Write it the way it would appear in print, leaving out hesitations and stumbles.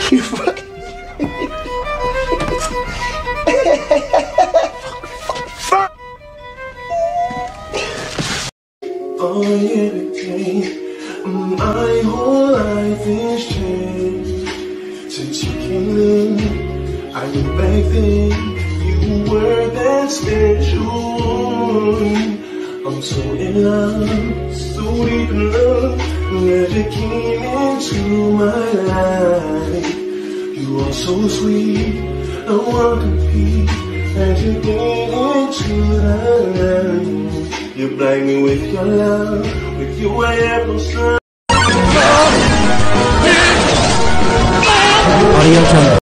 Oh yeah, my whole life is changed since you came in. I knew back then you were that special. I'm so in love, so deep in love, that you came into my life. You are so sweet, I want to be as you get into the light. You blind me with your love, with you I have no son.